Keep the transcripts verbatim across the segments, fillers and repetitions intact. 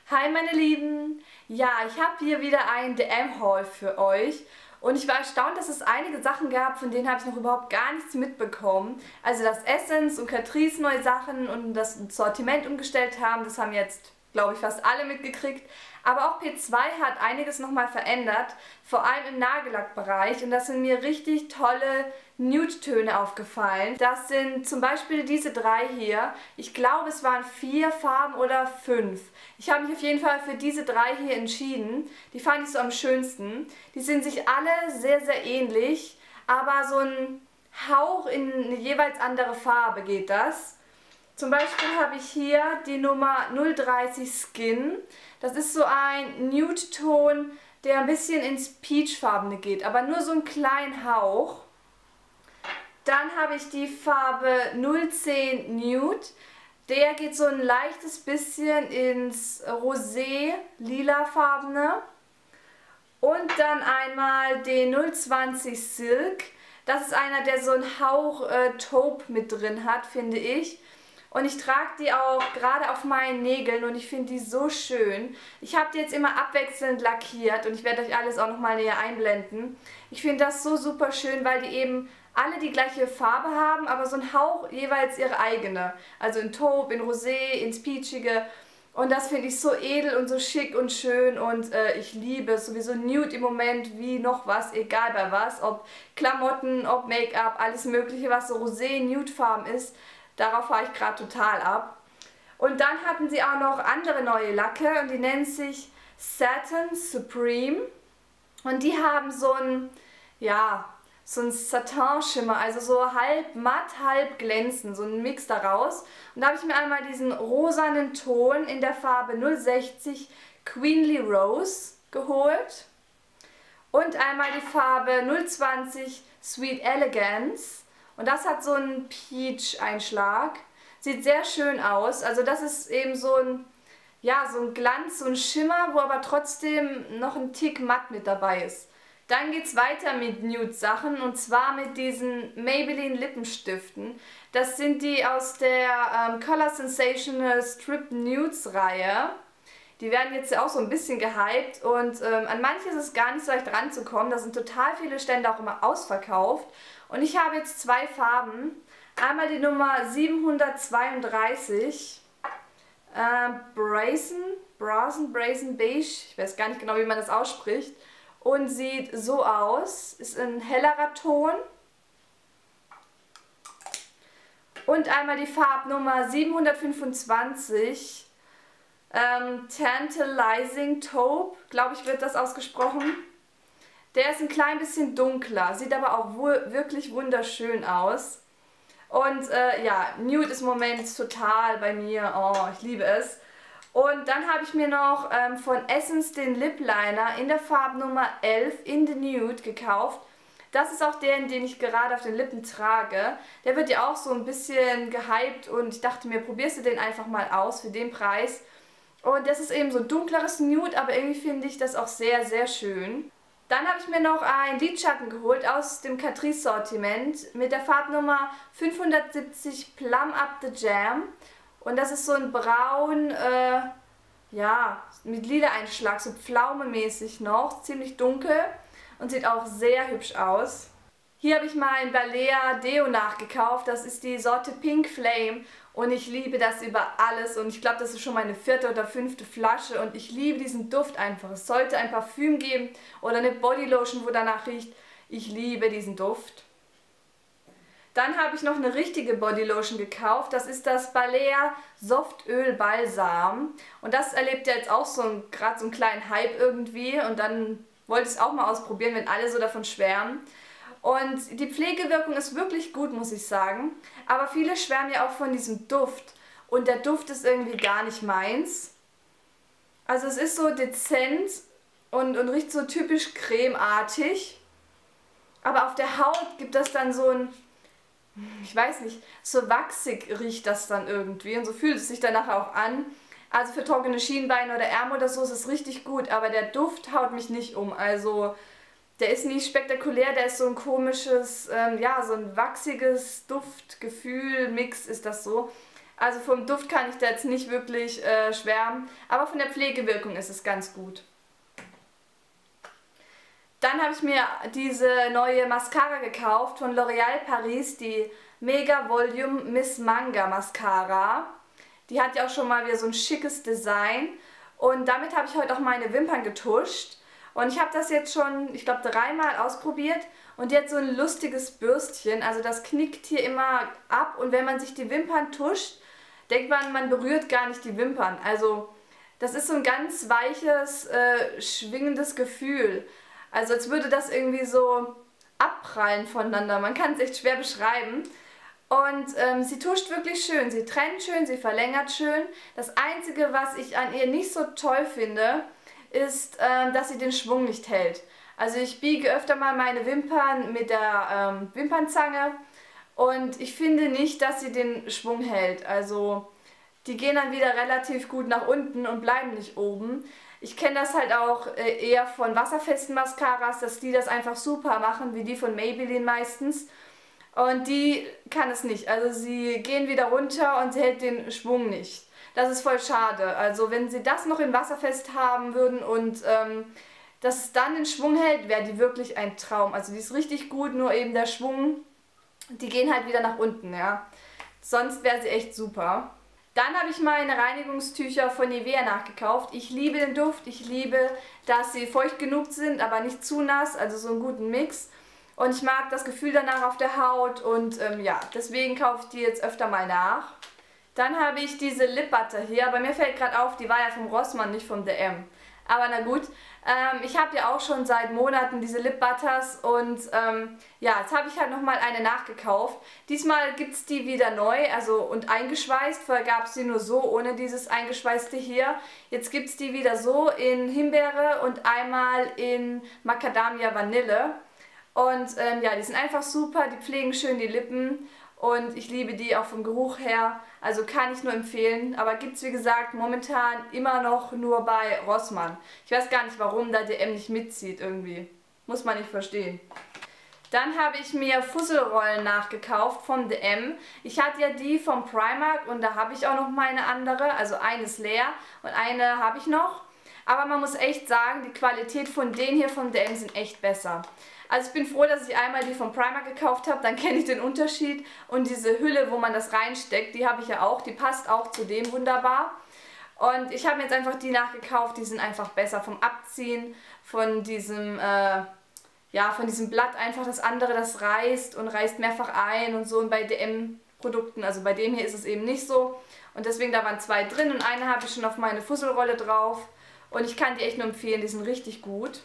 Hi meine Lieben! Ja, ich habe hier wieder ein D M-Haul für euch und ich war erstaunt, dass es einige Sachen gab, von denen habe ich noch überhaupt gar nichts mitbekommen. Also dass Essence und Catrice neue Sachen und das Sortiment umgestellt haben, das haben jetzt, glaube ich, fast alle mitgekriegt. Aber auch P zwei hat einiges nochmal verändert, vor allem im Nagellackbereich, und das sind mir richtig tolle Nude-Töne aufgefallen. Das sind zum Beispiel diese drei hier. Ich glaube, es waren vier Farben oder fünf. Ich habe mich auf jeden Fall für diese drei hier entschieden. Die fand ich so am schönsten. Die sind sich alle sehr, sehr ähnlich, aber so ein Hauch in eine jeweils andere Farbe geht das. Zum Beispiel habe ich hier die Nummer null dreißig Skin. Das ist so ein Nude-Ton, der ein bisschen ins Peachfarbene geht, aber nur so einen kleinen Hauch. Dann habe ich die Farbe null zehn Nude. Der geht so ein leichtes bisschen ins Rosé-Lila-farbene. Und dann einmal den null zwanzig Silk. Das ist einer, der so einen Hauch äh, Taupe mit drin hat, finde ich. Und ich trage die auch gerade auf meinen Nägeln und ich finde die so schön. Ich habe die jetzt immer abwechselnd lackiert und ich werde euch alles auch nochmal näher einblenden. Ich finde das so super schön, weil die eben alle die gleiche Farbe haben, aber so ein Hauch jeweils ihre eigene. Also in Taupe, in Rosé, ins Peachige. Und das finde ich so edel und so schick und schön und äh, ich liebe es sowieso Nude im Moment wie noch was, egal bei was. Ob Klamotten, ob Make-up, alles mögliche, was so Rosé-Nude-Farben ist. Darauf fahre ich gerade total ab. Und dann hatten sie auch noch andere neue Lacke und die nennt sich Satin Supreme. Und die haben so ein, ja, so ein Satin-Schimmer, also so halb matt, halb glänzend, so ein Mix daraus. Und da habe ich mir einmal diesen rosanen Ton in der Farbe null sechzig Queenly Rose geholt. Und einmal die Farbe null zwanzig Sweet Elegance. Und das hat so einen Peach-Einschlag. Sieht sehr schön aus. Also das ist eben so ein, ja, so ein Glanz, so ein Schimmer, wo aber trotzdem noch ein Tick matt mit dabei ist. Dann geht es weiter mit Nude-Sachen und zwar mit diesen Maybelline Lippenstiften. Das sind die aus der ähm, Color Sensational Strip Nudes Reihe. Die werden jetzt auch so ein bisschen gehypt und ähm, an manche ist es gar nicht so leicht ranzukommen. Da sind total viele Stände auch immer ausverkauft. Und ich habe jetzt zwei Farben. Einmal die Nummer siebenhundertzweiunddreißig, äh, Brazen, Brazen, Brazen Beige. Ich weiß gar nicht genau, wie man das ausspricht. Und sieht so aus. Ist ein hellerer Ton. Und einmal die Farbnummer siebenhundertfünfundzwanzig. Ähm, Tantalizing Taupe, glaube ich, wird das ausgesprochen. Der ist ein klein bisschen dunkler, sieht aber auch wirklich wunderschön aus. Und äh, ja, Nude ist im Moment total bei mir, oh, ich liebe es. Und dann habe ich mir noch ähm, von Essence den Lip Liner in der Farbnummer elf in the Nude gekauft. Das ist auch der, den ich gerade auf den Lippen trage. Der wird ja auch so ein bisschen gehypt und ich dachte mir, probierst du den einfach mal aus für den Preis. Und das ist eben so ein dunkleres Nude, aber irgendwie finde ich das auch sehr, sehr schön. Dann habe ich mir noch einen Lidschatten geholt aus dem Catrice Sortiment mit der Farbnummer fünfhundertsiebzig Plum Up the Jam. Und das ist so ein braun, äh, ja, mit lila Einschlag, so pflaumemäßig noch, ziemlich dunkel und sieht auch sehr hübsch aus. Hier habe ich mal ein Balea Deo nachgekauft, das ist die Sorte Pink Flame und ich liebe das über alles und ich glaube, das ist schon meine vierte oder fünfte Flasche und ich liebe diesen Duft einfach. Es sollte ein Parfüm geben oder eine Bodylotion, wo danach riecht. Ich liebe diesen Duft. Dann habe ich noch eine richtige Bodylotion gekauft, das ist das Balea Softöl Balsam und das erlebt ja jetzt auch so gerade so einen kleinen Hype irgendwie und dann wollte ich es auch mal ausprobieren, wenn alle so davon schwärmen. Und die Pflegewirkung ist wirklich gut, muss ich sagen. Aber viele schwärmen ja auch von diesem Duft. Und der Duft ist irgendwie gar nicht meins. Also es ist so dezent und, und riecht so typisch cremeartig. Aber auf der Haut gibt das dann so ein, ich weiß nicht, so wachsig riecht das dann irgendwie. Und so fühlt es sich danach auch an. Also für trockene Schienbeine oder Ärmel oder so ist es richtig gut. Aber der Duft haut mich nicht um. Also der ist nicht spektakulär, der ist so ein komisches, ähm, ja, so ein wachsiges Duftgefühl, Mix ist das so. Also vom Duft kann ich da jetzt nicht wirklich äh, schwärmen, aber von der Pflegewirkung ist es ganz gut. Dann habe ich mir diese neue Mascara gekauft von L'Oréal Paris, die Mega Volume Miss Manga Mascara. Die hat ja auch schon mal wieder so ein schickes Design und damit habe ich heute auch meine Wimpern getuscht. Und ich habe das jetzt schon, ich glaube, dreimal ausprobiert und die hat so ein lustiges Bürstchen, also das knickt hier immer ab und wenn man sich die Wimpern tuscht, denkt man, man berührt gar nicht die Wimpern. Also das ist so ein ganz weiches, äh, schwingendes Gefühl. Also als würde das irgendwie so abprallen voneinander. Man kann es echt schwer beschreiben. Und ähm, sie tuscht wirklich schön. Sie trennt schön, sie verlängert schön. Das Einzige, was ich an ihr nicht so toll finde, ist, ähm, dass sie den Schwung nicht hält. Also ich biege öfter mal meine Wimpern mit der ähm, Wimpernzange und ich finde nicht, dass sie den Schwung hält. Also die gehen dann wieder relativ gut nach unten und bleiben nicht oben. Ich kenne das halt auch äh, eher von wasserfesten Mascaras, dass die das einfach super machen, wie die von Maybelline meistens. Und die kann es nicht. Also sie gehen wieder runter und sie hält den Schwung nicht. Das ist voll schade. Also wenn sie das noch in wasserfest haben würden und ähm, dass es dann den Schwung hält, wäre die wirklich ein Traum. Also die ist richtig gut, nur eben der Schwung, die gehen halt wieder nach unten, ja. Sonst wäre sie echt super. Dann habe ich meine Reinigungstücher von Nivea nachgekauft. Ich liebe den Duft, ich liebe, dass sie feucht genug sind, aber nicht zu nass, also so einen guten Mix. Und ich mag das Gefühl danach auf der Haut und ähm, ja, deswegen kaufe ich die jetzt öfter mal nach. Dann habe ich diese Lip Butter hier, aber mir fällt gerade auf, die war ja vom Rossmann, nicht vom D M. Aber na gut, ähm, ich habe ja auch schon seit Monaten diese Lip Butters und ähm, ja, jetzt habe ich halt nochmal eine nachgekauft. Diesmal gibt es die wieder neu, also und eingeschweißt, vorher gab es die nur so, ohne dieses eingeschweißte hier. Jetzt gibt es die wieder so in Himbeere und einmal in Macadamia Vanille. Und ähm, ja, die sind einfach super, die pflegen schön die Lippen und ich liebe die auch vom Geruch her, also kann ich nur empfehlen. Aber gibt es wie gesagt momentan immer noch nur bei Rossmann. Ich weiß gar nicht, warum da D M nicht mitzieht irgendwie, muss man nicht verstehen. Dann habe ich mir Fusselrollen nachgekauft vom D M. Ich hatte ja die vom Primark und da habe ich auch noch meine andere, also eine ist leer und eine habe ich noch. Aber man muss echt sagen, die Qualität von denen hier vom D M sind echt besser. Also ich bin froh, dass ich einmal die vom Primark gekauft habe, dann kenne ich den Unterschied. Und diese Hülle, wo man das reinsteckt, die habe ich ja auch, die passt auch zu dem wunderbar. Und ich habe mir jetzt einfach die nachgekauft, die sind einfach besser vom Abziehen, von diesem, äh, ja, von diesem Blatt einfach. Das andere, das reißt und reißt mehrfach ein und so. Und bei D M-Produkten, also bei dem hier ist es eben nicht so. Und deswegen, da waren zwei drin und eine habe ich schon auf meine Fusselrolle drauf. Und ich kann die echt nur empfehlen, die sind richtig gut.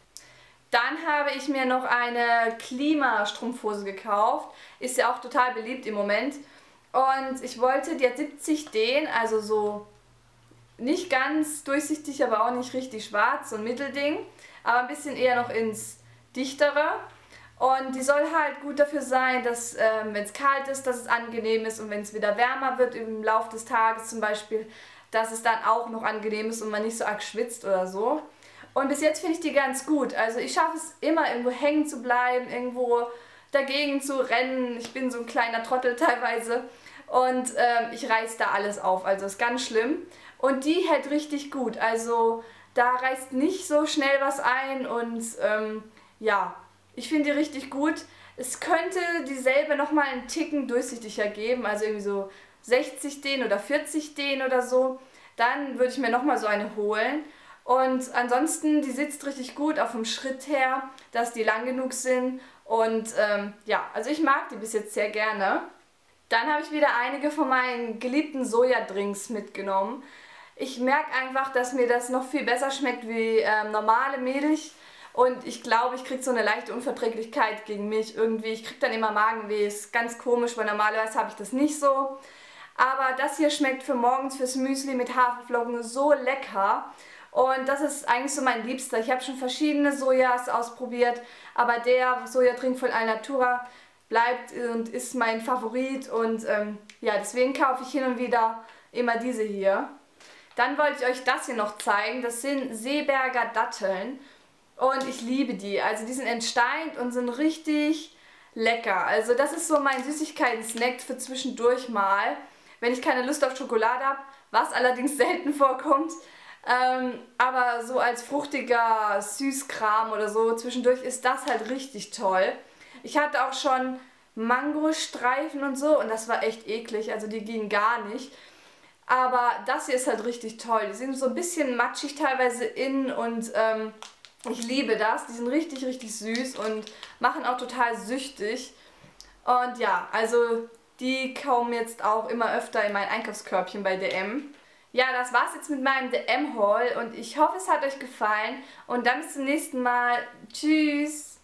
Dann habe ich mir noch eine Klimastrumpfhose gekauft. Ist ja auch total beliebt im Moment. Und ich wollte, die hat siebzig Dehn, also so nicht ganz durchsichtig, aber auch nicht richtig schwarz, so ein Mittelding. Aber ein bisschen eher noch ins Dichtere. Und die soll halt gut dafür sein, dass ähm, wenn es kalt ist, dass es angenehm ist. Und wenn es wieder wärmer wird im Laufe des Tages zum Beispiel, dass es dann auch noch angenehm ist und man nicht so arg schwitzt oder so. Und bis jetzt finde ich die ganz gut. Also ich schaffe es immer, irgendwo hängen zu bleiben, irgendwo dagegen zu rennen. Ich bin so ein kleiner Trottel teilweise. Und ähm, ich reiße da alles auf. Also ist ganz schlimm. Und die hält richtig gut. Also da reißt nicht so schnell was ein. Und ähm, ja, ich finde die richtig gut. Es könnte dieselbe nochmal einen Ticken durchsichtiger geben. Also irgendwie so sechzig Dehn oder vierzig Dehn oder so. Dann würde ich mir nochmal so eine holen. Und ansonsten, die sitzt richtig gut auch vom Schritt her, dass die lang genug sind. Und ähm, ja, also ich mag die bis jetzt sehr gerne. Dann habe ich wieder einige von meinen geliebten Sojadrinks mitgenommen. Ich merke einfach, dass mir das noch viel besser schmeckt wie ähm, normale Milch. Und ich glaube, ich kriege so eine leichte Unverträglichkeit gegen Milch irgendwie. Ich kriege dann immer Magenweh, ist ganz komisch, weil normalerweise habe ich das nicht so. Aber das hier schmeckt für morgens fürs Müsli mit Haferflocken so lecker. Und das ist eigentlich so mein Liebster. Ich habe schon verschiedene Sojas ausprobiert, aber der Sojadrink von Alnatura bleibt und ist mein Favorit. Und ähm, ja, deswegen kaufe ich hin und wieder immer diese hier. Dann wollte ich euch das hier noch zeigen. Das sind Seeberger Datteln. Und ich liebe die. Also die sind entsteint und sind richtig lecker. Also das ist so mein Süßigkeiten-Snack für zwischendurch mal. wenn ich keine Lust auf Schokolade habe, was allerdings selten vorkommt. Ähm, aber so als fruchtiger Süßkram oder so zwischendurch ist das halt richtig toll. Ich hatte auch schon Mangostreifen und so und das war echt eklig, also die gingen gar nicht. Aber das hier ist halt richtig toll. Die sind so ein bisschen matschig teilweise innen und ähm, ich liebe das. Die sind richtig, richtig süß und machen auch total süchtig. Und ja, also die kommen jetzt auch immer öfter in mein Einkaufskörbchen bei D M. Ja, das war's jetzt mit meinem D M-Haul und ich hoffe, es hat euch gefallen. Und dann bis zum nächsten Mal. Tschüss!